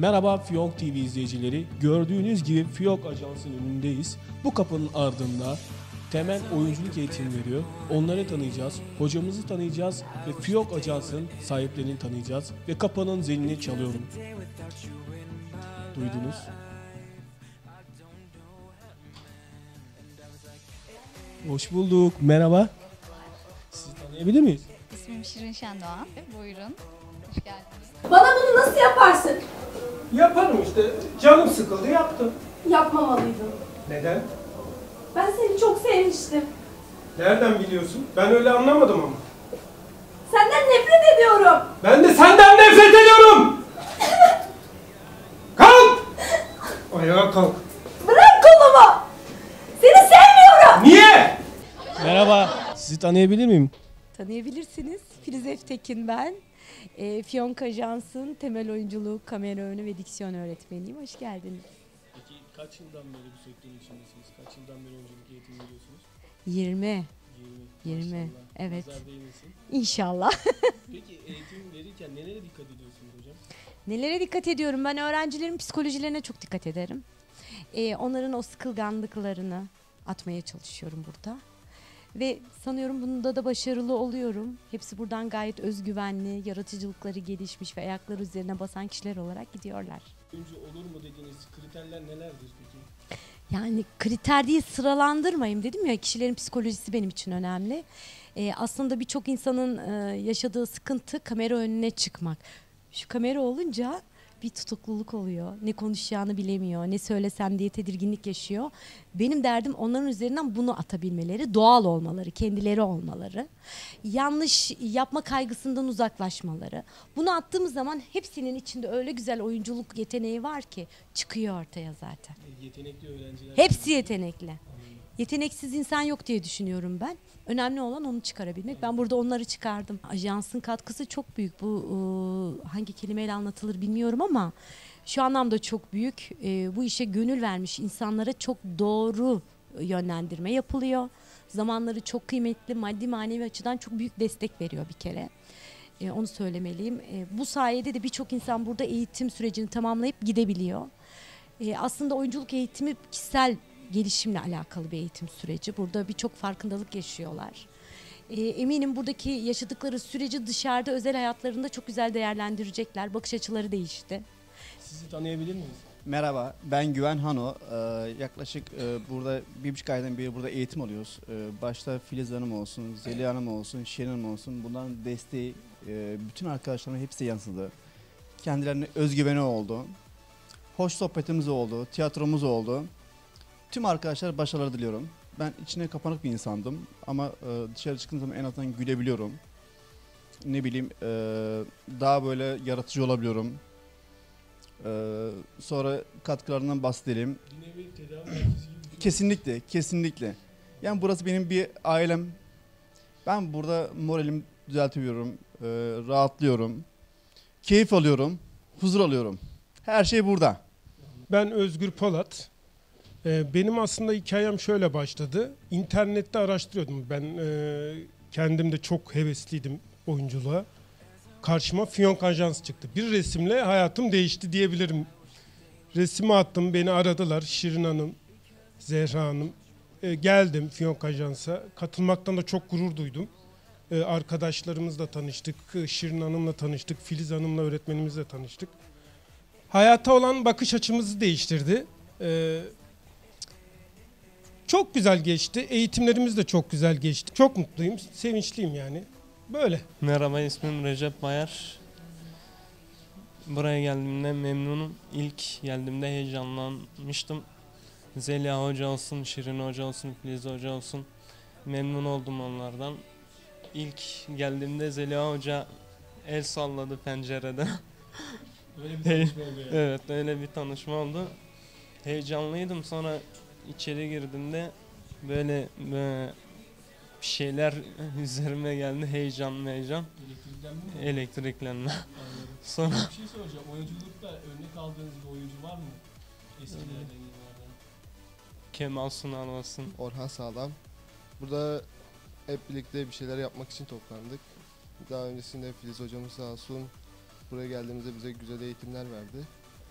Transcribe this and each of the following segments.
Merhaba Fiyonk TV izleyicileri. Gördüğünüz gibi Fiyonk Ajansı'nın önündeyiz. Bu kapının ardında temel oyunculuk eğitimi veriyor. Onları tanıyacağız, hocamızı tanıyacağız ve Fiyonk Ajansı'nın sahiplerini tanıyacağız. Ve kapının zilini çalıyorum. Duydunuz. Hoş bulduk. Merhaba. Sizi tanıyabilir miyiz? İsmim Şirin Şendoğan. Buyurun. Hoş geldiniz. Bana bunu nasıl yaparsın? Yaparım işte. Canım sıkıldı yaptım. Yapmamalıydın. Neden? Ben seni çok sevmiştim. Nereden biliyorsun? Ben öyle anlamadım ama. Senden nefret ediyorum. Ben de senden nefret ediyorum! Kalk! Ayağa kalk. Bırak kolumu. Seni sevmiyorum. Niye? Merhaba. Sizi tanıyabilir miyim? Tanıyabilirsiniz. Filiz Eftekin ben. Fiyonk Ajans'ın temel oyunculuğu, kamera önü ve diksiyon öğretmeniyim. Hoş geldiniz. Peki kaç yıldan beri bu sektörün içindesiniz? Kaç yıldan beri oyunculuk eğitimi veriyorsunuz? 20. 20. Maşallah. Evet. Nazar değmesin. İnşallah. Peki eğitim verirken nelere dikkat ediyorsunuz hocam? Nelere dikkat ediyorum? Ben öğrencilerin psikolojilerine çok dikkat ederim. Onların o sıkılganlıklarını atmaya çalışıyorum burada. Ve sanıyorum bunda da başarılı oluyorum. Hepsi buradan gayet özgüvenli, yaratıcılıkları gelişmiş ve ayakları üzerine basan kişiler olarak gidiyorlar. Oyuncu olur mu dediğiniz kriterler nelerdir peki? Yani kriter değil, sıralandırmayayım dedim ya, kişilerin psikolojisi benim için önemli. Aslında birçok insanın yaşadığı sıkıntı kamera önüne çıkmak. Şu kamera olunca bir tutukluluk oluyor. Ne konuşacağını bilemiyor, ne söylesem diye tedirginlik yaşıyor. Benim derdim onların üzerinden bunu atabilmeleri, doğal olmaları, kendileri olmaları. Yanlış yapma kaygısından uzaklaşmaları. Bunu attığımız zaman hepsinin içinde öyle güzel oyunculuk yeteneği var ki çıkıyor ortaya zaten. Yetenekli öğrenciler. Hepsi yetenekli. Yeteneksiz insan yok diye düşünüyorum ben. Önemli olan onu çıkarabilmek. Ben burada onları çıkardım. Ajansın katkısı çok büyük. Bu hangi kelimeyle anlatılır bilmiyorum ama şu anlamda çok büyük. Bu işe gönül vermiş insanlara çok doğru yönlendirme yapılıyor. Zamanları çok kıymetli, maddi manevi açıdan çok büyük destek veriyor bir kere. Onu söylemeliyim. Bu sayede de birçok insan burada eğitim sürecini tamamlayıp gidebiliyor. Aslında oyunculuk eğitimi kişisel gelişimle alakalı bir eğitim süreci. Burada birçok farkındalık yaşıyorlar. Eminim buradaki yaşadıkları süreci dışarıda özel hayatlarında çok güzel değerlendirecekler. Bakış açıları değişti. Sizi tanıyabilir miyiz? Merhaba, ben Güven Hano. Yaklaşık burada 1,5 aydan beri burada eğitim alıyoruz. Başta Filiz Hanım olsun, Zeliha Hanım olsun, Şirin Hanım olsun. Bunların desteği bütün arkadaşlarıma hepsi yansıdı. Kendilerine özgüveni oldu. Hoş sohbetimiz oldu, tiyatromuz oldu. Tüm arkadaşlar başarılar diliyorum. Ben içine kapanık bir insandım ama dışarı çıktığım zaman en azından gülebiliyorum. Ne bileyim daha böyle yaratıcı olabiliyorum. Sonra katkılarından bahsedelim. Yine bir tedavi merkezi gibi bir şey. Kesinlikle, kesinlikle. Yani burası benim bir ailem. Ben burada moralimi düzeltiyorum, rahatlıyorum, keyif alıyorum, huzur alıyorum. Her şey burada. Ben Özgür Polat. Benim aslında hikayem şöyle başladı. İnternette araştırıyordum. Ben kendim de çok hevesliydim oyunculuğa. Karşıma Fiyonk Ajans çıktı. Bir resimle hayatım değişti diyebilirim. Resimi attım, beni aradılar. Şirin Hanım, Zehra Hanım. Geldim Fiyonk Ajans'a. Katılmaktan da çok gurur duydum. Arkadaşlarımızla tanıştık. Şirin Hanım'la tanıştık. Filiz Hanım'la öğretmenimizle tanıştık. Hayata olan bakış açımızı değiştirdi. Çok güzel geçti. Eğitimlerimiz de çok güzel geçti. Çok mutluyum, sevinçliyim yani. Böyle. Merhaba, ismim Recep Bayar. Buraya geldiğimde memnunum. İlk geldiğimde heyecanlanmıştım. Zeliha Hoca olsun, Şirin Hoca olsun, Filiz Hoca olsun. Memnun oldum onlardan. İlk geldiğimde Zeliha Hoca el salladı pencerede. Böyle bir tanışma oldu yani. Evet, öyle bir tanışma oldu. Heyecanlıydım. Sonra içeri girdiğimde böyle bir şeyler üzerime geldi. Heyecan. Elektriklenme mi? Elektriklenme. Anladım. Sonra Bir şey soracağım. Oyunculukta örnek aldığınız bir oyuncu var mı? Eskilerden, yıllardan. Kemal Sunal olsun. Orhan Sağlam. Burada hep birlikte bir şeyler yapmak için toplandık. Daha öncesinde Filiz hocamız sağ olsun buraya geldiğimizde bize güzel eğitimler verdi.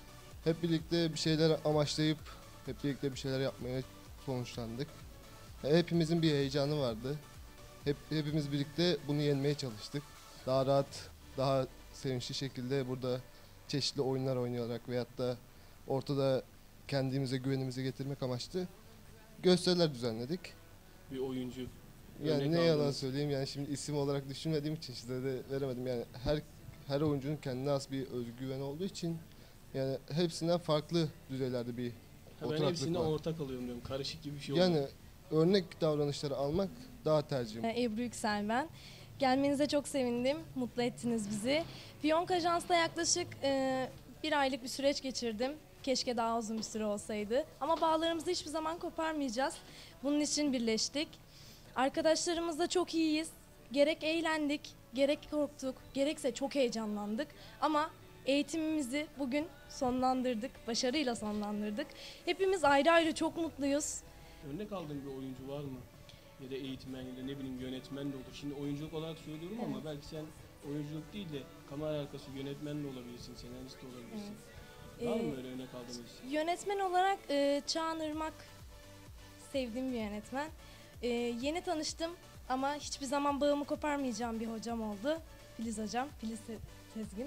Hep birlikte bir şeyler amaçlayıp hep birlikte bir şeyler yapmaya sonuçlandık. Hepimizin bir heyecanı vardı. Hepimiz birlikte bunu yenmeye çalıştık. Daha rahat, daha sevinçli şekilde burada çeşitli oyunlar oynayarak veyahut da ortada kendimize güvenimizi getirmek amaçlı gösteriler düzenledik. Bir oyuncu. Yani örnek ne yalan aldınız. söyleyeyim, yani şimdi isim olarak düşünmediğim için size de veremedim. Yani her oyuncunun kendine has bir özgüveni olduğu için yani hepsinden farklı düzeylerde bir Ha, ben oturaklık hepsinden var. ortak alıyorum diyorum. Karışık gibi bir şey Yani oluyor. örnek davranışları almak daha tercihim. Ebru Yüksel ben. Gelmenize çok sevindim. Mutlu ettiniz bizi. Fiyonk Ajans'ta yaklaşık bir aylık bir süreç geçirdim. Keşke daha uzun bir süre olsaydı. Ama bağlarımızı hiçbir zaman koparmayacağız. Bunun için birleştik. Arkadaşlarımızla çok iyiyiz. Gerek eğlendik, gerek korktuk, gerekse çok heyecanlandık. Ama eğitimimizi bugün sonlandırdık, başarıyla sonlandırdık. Hepimiz ayrı ayrı çok mutluyuz. Örnek aldığın bir oyuncu var mı? Ya da eğitmen ya da ne bileyim yönetmen de olur. Şimdi oyunculuk olarak söylüyorum ama belki sen oyunculuk değil de kamera arkası yönetmen de olabilirsin, senarist de olabilirsin. Var mı öyle örnek aldığınız? Yönetmen olarak Çağan Irmak sevdiğim bir yönetmen. Yeni tanıştım ama hiçbir zaman bağımı koparmayacağım bir hocam oldu. Filiz hocam, Tezgin.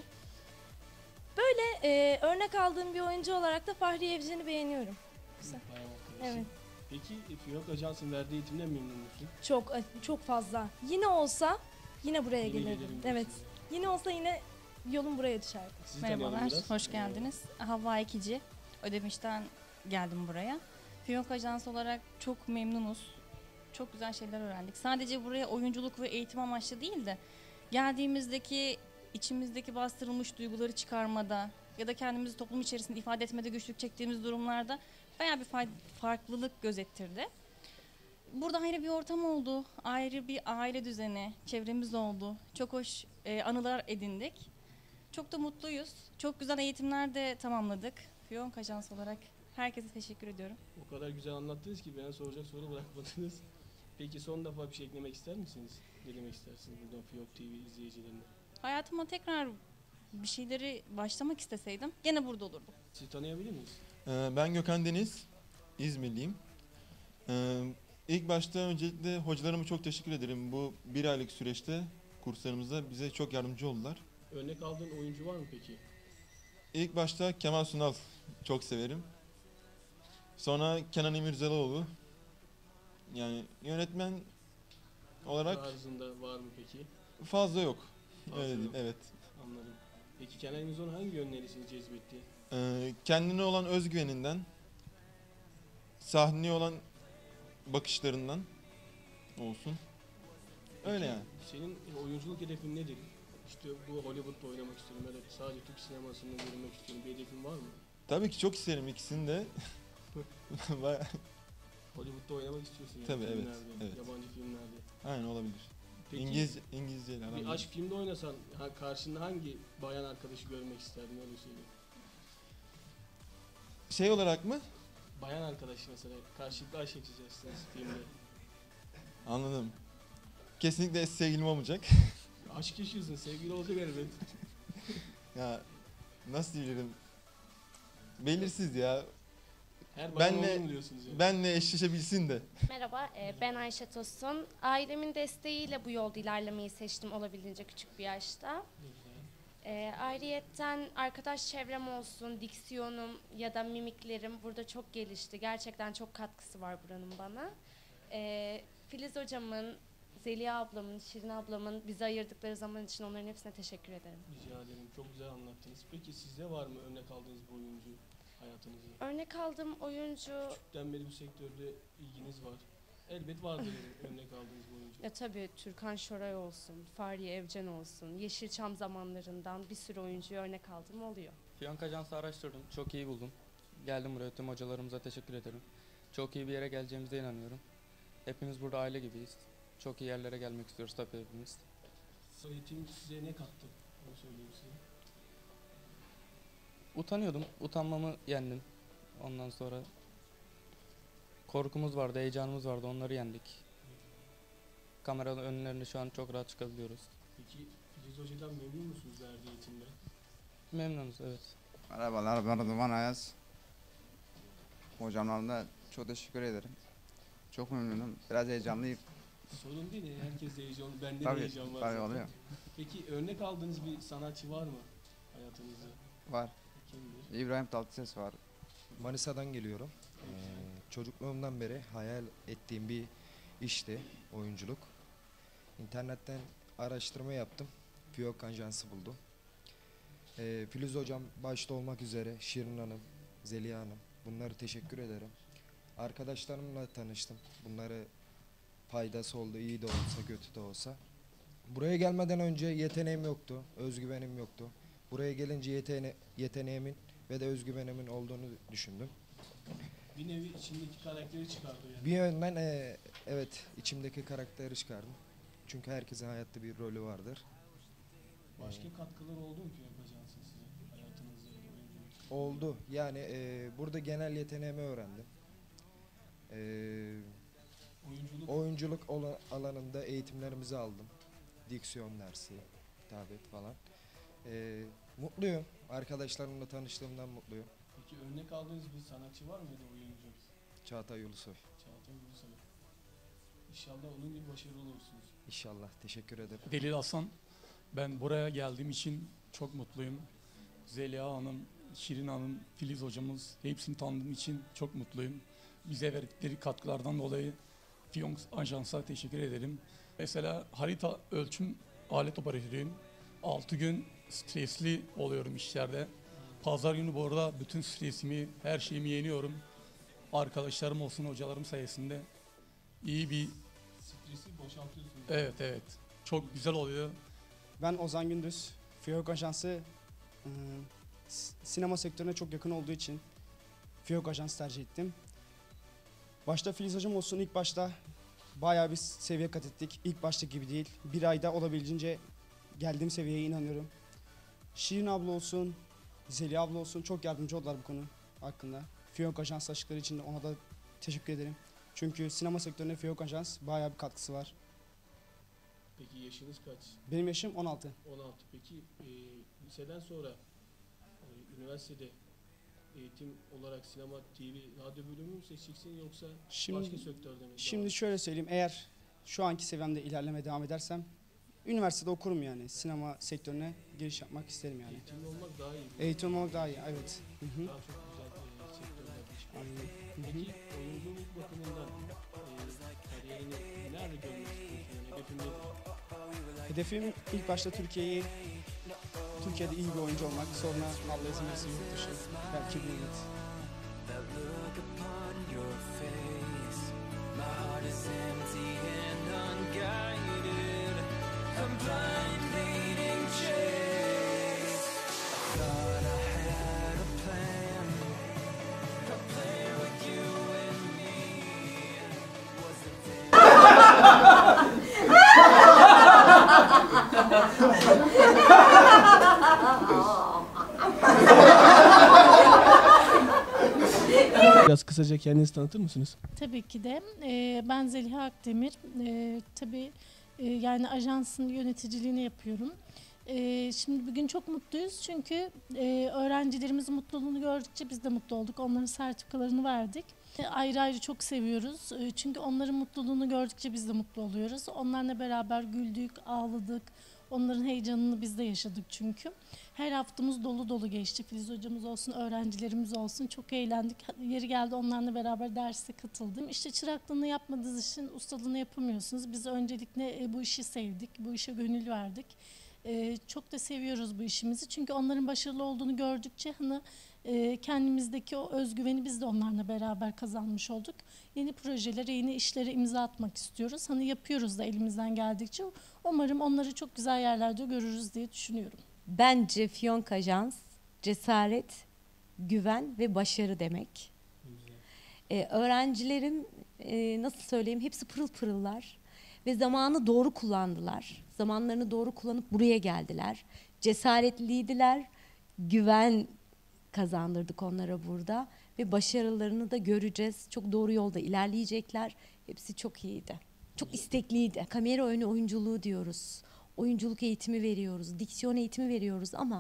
Böyle örnek aldığım bir oyuncu olarak da Fahriye Evcen'i beğeniyorum. Güzel. Bayağı bakıyorsun. Evet. Peki Fiyonk Ajans'ın verdiği eğitimden memnun musun? Çok fazla. Yine olsa yine buraya Yine gelirdim. gelirim Evet. diyorsun. Yine olsa yine yolum buraya düşerdi. Sizi tanıyalım Merhabalar, biraz. hoş geldiniz. Havva Ekici, Ödemiş'ten geldim buraya. Fiyonk Ajans olarak çok memnunuz. Çok güzel şeyler öğrendik. Sadece buraya oyunculuk ve eğitim amaçlı değil de geldiğimizdeki içimizdeki bastırılmış duyguları çıkarmada ya da kendimizi toplum içerisinde ifade etmede güçlük çektiğimiz durumlarda bayağı bir farklılık gözettirdi. Burada ayrı bir ortam oldu, ayrı bir aile düzeni, çevremiz oldu. Çok hoş anılar edindik. Çok da mutluyuz. Çok güzel eğitimler de tamamladık. Fiyonk Ajans olarak herkese teşekkür ediyorum. O kadar güzel anlattınız ki bana soracak soru bırakmadınız. Peki son defa bir şey eklemek ister misiniz? Ne demek istersiniz buradan Fiyonk TV izleyicilerine? Hayatıma tekrar bir şeyleri başlamak isteseydim gene burada olurdum. Sizi tanıyabilir miyiz? Ben Gökhan Deniz, İzmirliyim. İlk başta öncelikle hocalarıma çok teşekkür ederim. Bu bir aylık süreçte kurslarımızda bize çok yardımcı oldular. Örnek aldığın oyuncu var mı peki? İlk başta Kemal Sunal çok severim. Sonra Kenan İmirzalıoğlu. Yani yönetmen olarak Tarzında var mı peki? fazla yok. Fazla Öyle yok. diyeyim, evet. Anladım. Peki Kenan İmirzalıoğlu hangi yönleri sizi cezbetti? Kendine olan özgüveninden, sahneye olan bakışlarından olsun. Öyle Peki, yani. Senin oyunculuk hedefin nedir? İşte bu Hollywood'da oynamak istiyorum ya da sadece Türk sinemasında görünmek istiyorum. Bir hedefin var mı? Tabii ki çok isterim ikisini de. Bayağı- Hollywood'da oynamak istiyorsun yani Tabii, evet, filmlerde, evet. yabancı filmlerde. Aynen olabilir. Peki İngilizceyle bir aramda. aşk filmde oynasan karşında hangi bayan arkadaşı görmek isterdin öyle söyleyeyim. Şey olarak mı? Bayan arkadaş mesela karşılıklı aşk yaşayacaksınız filmde. Anladım. Kesinlikle eski sevgilim olmayacak. Aşk yaşıyorsun sevgili olacak elbet. Ya nasıl diyebilirim? Belirsiz ya. Her bayan Benle- olur mu diyorsunuz yani? Benle eşleşebilsin de. Merhaba, ben Ayşe Tosun. Ailemin desteğiyle bu yolda ilerlemeyi seçtim olabildiğince küçük bir yaşta. Ayrıyetten arkadaş çevrem olsun, diksiyonum ya da mimiklerim burada çok gelişti. Gerçekten çok katkısı var buranın bana. Filiz hocamın, Zeliha ablamın, Şirin ablamın bizi ayırdıkları zaman için onların hepsine teşekkür ederim. Rica ederim. Çok güzel anlattınız. Peki sizde var mı örnek aldığınız bir oyuncu hayatınızda? Örnek aldığım oyuncu, Küçükten beri bu sektörde ilginiz var. Elbet vardır örnek aldığınız bir oyuncu. ya tabii Türkan Şoray olsun, Fahriye Evcen olsun, Yeşilçam zamanlarından bir sürü oyuncuyu örnek aldığım oluyor. Fiyonk Ajans'ı araştırdım. Çok iyi buldum. Geldim buraya. Tüm hocalarımıza teşekkür ederim. Çok iyi bir yere geleceğimize inanıyorum. Hepimiz burada aile gibiyiz. Çok iyi yerlere gelmek istiyoruz tabii hepimiz. Eğitim size ne kattı? Onu söyleyeyim size. Utanıyordum. Utanmamı yendim. Ondan sonra korkumuz vardı, heyecanımız vardı. Onları yendik. Kameranın önlerinde şu an çok rahat çıkabiliyoruz. Peki Filiz Hoca'dan memnun musunuz verdiği eğitimde? Memnunuz, evet. Merhabalar, ben Rıdvan Ayaz. Hocamlarına çok teşekkür ederim. Çok memnunum. Biraz heyecanlıyım. Sorun değil, herkes de heyecanlı. Bende de Tabii, heyecan var tabii zaten. oluyor. Peki örnek aldığınız bir sanatçı var mı hayatınızda? Var. Kimdir? İbrahim Tatlıses var. Manisa'dan geliyorum. Çocukluğumdan beri hayal ettiğim bir işti oyunculuk. İnternetten araştırma yaptım. Fiyok Ajansı buldum. Filiz Hocam başta olmak üzere Şirin Hanım, Zeliha Hanım, bunları teşekkür ederim. Arkadaşlarımla tanıştım. Bunları faydası oldu, iyi de olsa kötü de olsa. Buraya gelmeden önce yeteneğim yoktu, özgüvenim yoktu. Buraya gelince yeteneğimin ve de özgüvenimin olduğunu düşündüm. Bir nevi içindeki karakteri çıkardı yani. Bir yönden evet, içimdeki karakteri çıkardım. Çünkü herkesin hayatta bir rolü vardır. Başka katkılar oldu mu Fiyok Ajansı'nın size hayatınızda ya da oyunculuk? Oldu. Yani burada genel yeteneğimi öğrendim. Oyunculuk alanında eğitimlerimizi aldım. Diksiyon dersi, hitabet falan. Mutluyum. Arkadaşlarımla tanıştığımdan mutluyum. Peki örnek aldığınız bir sanatçı var mı ya da oyuncu? Çağatay Ulusoy. Çağatay Ulusoy. İnşallah onun gibi başarılı olursunuz. İnşallah. Teşekkür ederim. Delil Hasan. Ben buraya geldiğim için çok mutluyum. Zeliha Hanım, Şirin Hanım, Filiz hocamız hepsini tanıdığım için çok mutluyum. Bize verdikleri katkılardan dolayı Fiyok Ajans'a teşekkür ederim. Mesela harita ölçüm alet operatörüyüm. 6 gün stresli oluyorum işlerde. Pazar günü bu arada bütün stresimi, her şeyimi yeniyorum. Arkadaşlarım olsun, hocalarım sayesinde iyi bir... Stresi boşaltıyorsunuz. Evet. Çok güzel oluyor. Ben Ozan Gündüz. Fiyok Ajansı sinema sektörüne çok yakın olduğu için Fiyok Ajansı tercih ettim. Başta Filiz Hocam olsun, ilk başta bayağı bir seviye kat ettik. İlk başta gibi değil. Bir ayda olabildiğince geldiğim seviyeye inanıyorum. Şirin abla olsun, Zeliha abla olsun çok yardımcı oldular bu konu hakkında. Fiyok Ajans aşkları için de ona da teşekkür ederim. Çünkü sinema sektörüne Fiyok Ajans bayağı bir katkısı var. Peki yaşınız kaç? Benim yaşım 16. 16. Peki liseden sonra üniversitede eğitim olarak sinema, TV, radyo bölümü mü seçeceksin yoksa başka sektörde mi? Şimdi şöyle söyleyeyim, eğer şu anki seviyemde ilerlemeye devam edersem üniversitede okurum yani. Sinema sektörüne giriş yapmak isterim yani. Eğitimli olmak daha iyi. Eğitimli olmak daha iyi, evet. Hı-hı. Daha çok güzel sektörler geçmek. Aynen. Peki oyunculuk bakımından kariyerini nerede görmek istiyorsun? Hedefin nedir? Hedefim ilk başta Türkiye'de iyi bir oyuncu olmak, sonra Allah izin verirse yurt dışı, belki bir yurt. Biraz kısaca kendinizi tanıtır mısınız? Tabii ki de. Ben Zeliha Akdemir. Tabii yani ajansın yöneticiliğini yapıyorum. Şimdi bugün çok mutluyuz çünkü öğrencilerimizin mutluluğunu gördükçe biz de mutlu olduk. Onların sertifikalarını verdik. Ayrı ayrı çok seviyoruz. Çünkü onların mutluluğunu gördükçe biz de mutlu oluyoruz. Onlarla beraber güldük, ağladık. Onların heyecanını biz de yaşadık çünkü. Her haftamız dolu dolu geçti. Filiz hocamız olsun, öğrencilerimiz olsun. Çok eğlendik. Yeri geldi onlarla beraber derse katıldım. İşte çıraklığını yapmadığınız için ustalığını yapamıyorsunuz. Biz öncelikle bu işi sevdik, bu işe gönül verdik. Çok da seviyoruz bu işimizi. Çünkü onların başarılı olduğunu gördükçe kendimizdeki o özgüveni biz de onlarla beraber kazanmış olduk. Yeni projelere, yeni işlere imza atmak istiyoruz. Yapıyoruz da elimizden geldikçe. Umarım onları çok güzel yerlerde görürüz diye düşünüyorum. Bence Fiyok Ajans cesaret, güven ve başarı demek. Öğrencilerim nasıl söyleyeyim hepsi pırıl pırıllar ve zamanı doğru kullandılar. Zamanlarını doğru kullanıp buraya geldiler. Cesaretliydiler, güven kazandırdık onlara burada ve başarılarını da göreceğiz. Çok doğru yolda ilerleyecekler. Hepsi çok iyiydi. Çok istekliydi. Kamera önü oyunculuğu diyoruz. Oyunculuk eğitimi veriyoruz, diksiyon eğitimi veriyoruz ama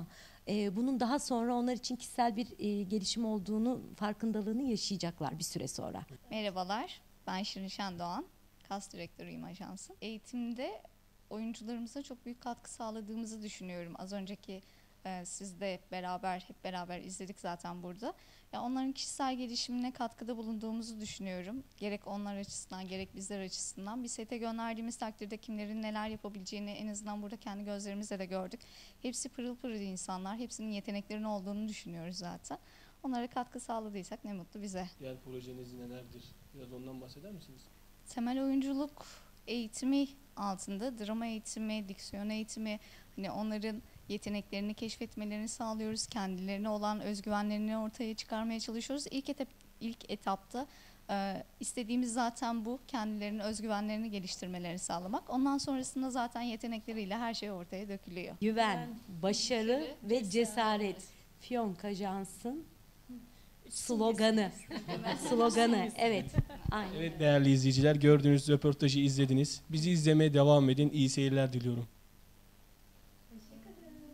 Bunun daha sonra onlar için kişisel bir gelişim olduğunu, farkındalığını yaşayacaklar bir süre sonra. Merhabalar, ben Şirin Şendoğan, kas direktörüyüm ajansın. Eğitimde oyuncularımıza çok büyük katkı sağladığımızı düşünüyorum. Az önceki siz de hep beraber izledik zaten burada. Ya onların kişisel gelişimine katkıda bulunduğumuzu düşünüyorum. Gerek onlar açısından gerek bizler açısından. Bir sete gönderdiğimiz takdirde kimlerin neler yapabileceğini en azından burada kendi gözlerimizle de gördük. Hepsi pırıl pırıl insanlar, hepsinin yeteneklerinin olduğunu düşünüyoruz zaten. Onlara katkı sağladıysak ne mutlu bize. Diğer projeniz nelerdir? Biraz ondan bahseder misiniz? Temel oyunculuk eğitimi altında drama eğitimi, diksiyon eğitimi, hani onların yeteneklerini keşfetmelerini sağlıyoruz. Kendilerine olan özgüvenlerini ortaya çıkarmaya çalışıyoruz. İlk etapta istediğimiz zaten bu. Kendilerinin özgüvenlerini geliştirmelerini sağlamak. Ondan sonrasında zaten yetenekleriyle her şey ortaya dökülüyor. Güven, başarı ve cesaret. Fiyonk Ajans'ın sloganı. Sloganı, evet. Aynen. Evet değerli izleyiciler, gördüğünüz röportajı izlediniz. Bizi izlemeye devam edin. İyi seyirler diliyorum.